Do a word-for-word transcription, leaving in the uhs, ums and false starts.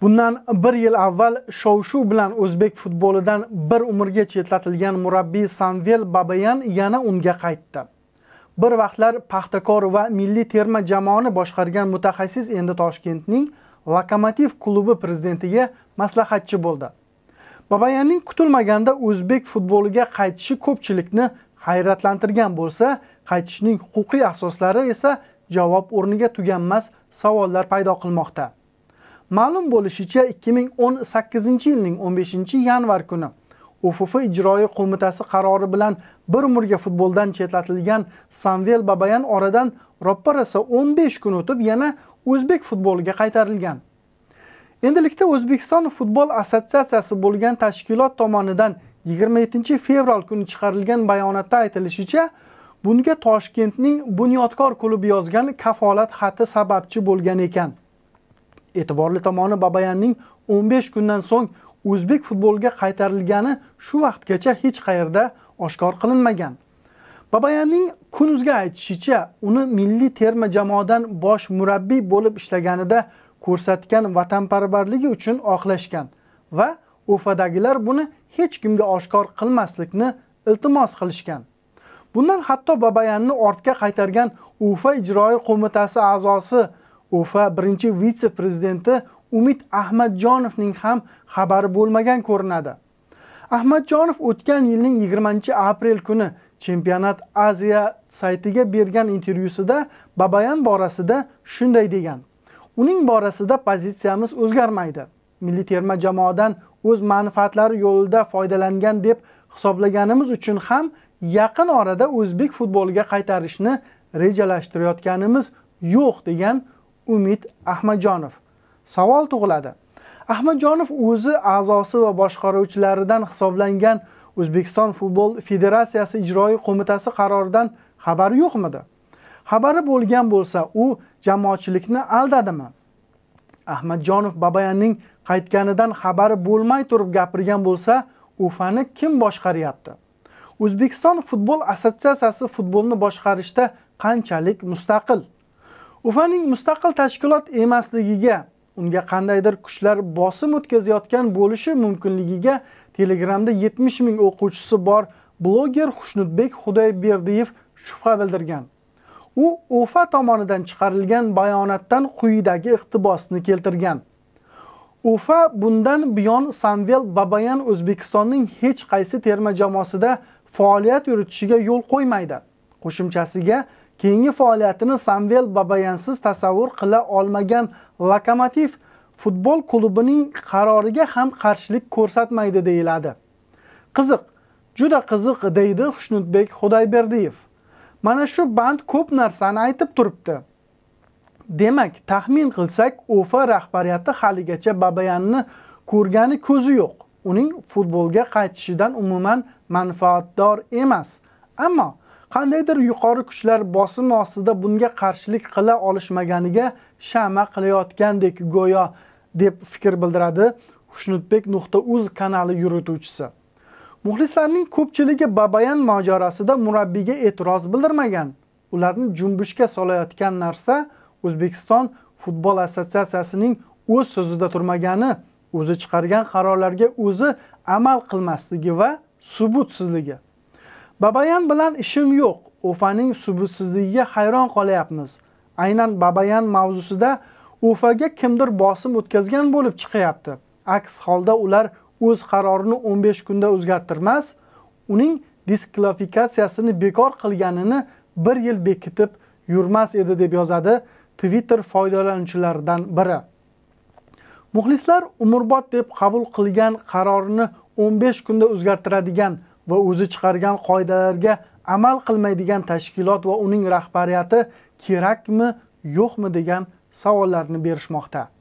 Bundan bir yil avval shov-shuv bilan o'zbek futbolidan bir umrga chetlatilgan murabbiy Samvel Babayan yana unga qaytdi. Bir vaqtlar Paxtakor va milliy terma jamoani boshqargan mutaxassis endi Toshkentning Lokomotiv klubi prezidentiga maslahatchi bo'ldi. Babayanning kutilmaganda o'zbek futboliga qaytishi ko'pchilikni hayratlantirgan bo'lsa, qaytishning huquqiy asoslari esa javob o'rniga tuganmas savollar paydo qilmoqda. Ma'lum bo'lishicha, ikki ming o'n sakkizinchi yilning o'n beshinchi yanvar kuni O F F ijroiy qo'mitasi qarori bilan bir umrga futboldan chetlatilgan Samvel Babayan oradan roppa-rosa o'n besh kun o'tib yana o'zbek futboliga qaytarilgan. Endilikda O'zbekiston futbol assotsiatsiyasi bo'lgan tashkilot tomonidan yigirma yettinchi fevral kuni chiqarilgan bayonotda aytilishicha, bunga Toshkentning Bunyodkor klubi yozgan kafolat xati sababchi bo'lgan ekan. E'tiborli tomoni, Babayanning o'n besh kundan so'ng o'zbek futboliga qaytarilgani shu vaqtgacha hech qayerda oshkor qilinmagan. Babayanning Kunuzga aytishicha, uni milliy terma jamoadan bosh murabbiy bo'lib ishlaganida ko'rsatgan vatanparvarligi uchun oqlashgan va O F F'dagilar buni hech kimga oshkor qilmaslikni iltimos qilishgan. Bundan hatto Babayanni ortga qaytargan O F F ijroiy qo'mitasi a'zosi O F F birinchi vitse-prezidenti Umid Ahmadjonovning ham xabari bo'lmagan ko'rinadi. Ahmadjonov o'tgan yilning yigirmanchi aprel kuni Chempionat Aziya saytiga bergan intervyusida Babayan borasida shunday degan: "Uning borasida pozitsiyamiz o'zgarmaydi. Milliy terma jamoadan o'z manfaatlari yo'lida foydalangan deb hisoblaganimiz uchun ham yaqin orada o'zbek futboliga qaytarishni rejalashtirayotganimiz yo'q", degan Umid Ahmadjonov. Savol tug'iladi. Ahmadjonov o'zi a'zosi va boshqaruvchilaridan hisoblangan O'zbekiston futbol federatsiyasi ijroiy qo'mitasi qaroridan xabari yo'qmidi? Xabari bo'lgan bo'lsa, u jamoatchilikni aldadimi? Ahmadjonov Babayanning qaytganidan xabari bo'lmay turib gapirgan bo'lsa, U F F'ni kim boshqaryapti? O'zbekiston futbol assotsiatsiyasi futbolni boshqarishda qanchalik mustaqil? U F F'ning mustaqil tashkilot emasligiga, unga qandaydir kuchlar bosim o'tkazayotgan bo'lishi mumkinligiga Telegramda yetmish ming o'quvchisi bor bloger Xushnudbek Xudoyberdiyev shubha bildirgan. U O F F tomonidan chiqarilgan bayonotdan quyidagi iqtibosni keltirgan. O F F bundan buyon Samvel Babayan O'zbekistonning hech qaysi terma jamoasida faoliyat yuritishiga yo'l qo'ymaydi. Qo'shimchasiga, keyingi faoliyatini Samvel Babayansiz tasavvur qila olmagan Lokomotiv futbol klubining qaroriga ham qarshilik ko'rsatmaydi deyiladi. Qiziq, juda qiziq, deydi Xushnudbek Xudoyberdiyev. Mana shu band ko'p narsani aytib turibdi. Demak, taxmin qilsak, O F F rahbariyati haligacha Babayanni ko'rgani ko'zi yo'q. Uning futbolga qaytishidan umuman manfaatdor emas. Ammo qandaydir yuqori kuchlar bosim ostida bunga qarshilik qila olishmaganiga shama qilayotgandek go'yo, deb fikr bildiradi xushnudbek nuqta uz kanali yurituvchisi. Muxlislarning ko'pchiligi Babayan mojarosida murabbiyga e'tiroz bildirmagan. Ularni junbushga solayotgan narsa O'zbekiston futbol assotsiatsiyasining o'z so'zida turmagani, o'zi chiqargan qarorlarga o'zi amal qilmasligi va subutsizligi. Babayan bilan ishim yo'q. O F F'ning subutsizligiga hayron qolyapmiz. Aynan Babayan mavzusida O F F'ga kimdir bosim o'tkazgan bo'lib chiqyapti. Aks holda ular o'z qarorini o'n besh kunda o'zgartirmas, uning diskvalifikatsiyasini bekor qilganini bir yil bekitib yurmas edi, deb yozadi Twitter foydalanuvchilaridan biri. Muxlislar umrbod deb qabul qilgan qarorini o'n besh kunda o'zgartiradigan va o'zi chiqargan qoidalarga amal qilmaydigan tashkilot va uning rahbariyati kerakmi, yo'qmi degan savollarni berishmoqda.